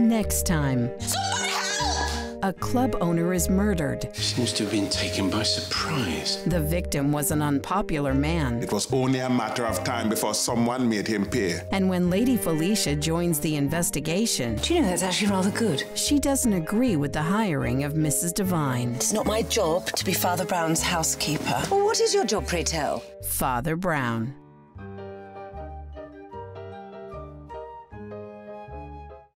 Next time. A club owner is murdered. Seems to have been taken by surprise. The victim was an unpopular man. It was only a matter of time before someone made him pay. And when Lady Felicia joins the investigation... Do you know, that's actually rather good. She doesn't agree with the hiring of Mrs. Devine. It's not my job to be Father Brown's housekeeper. Well, what is your job, pray tell? Father Brown.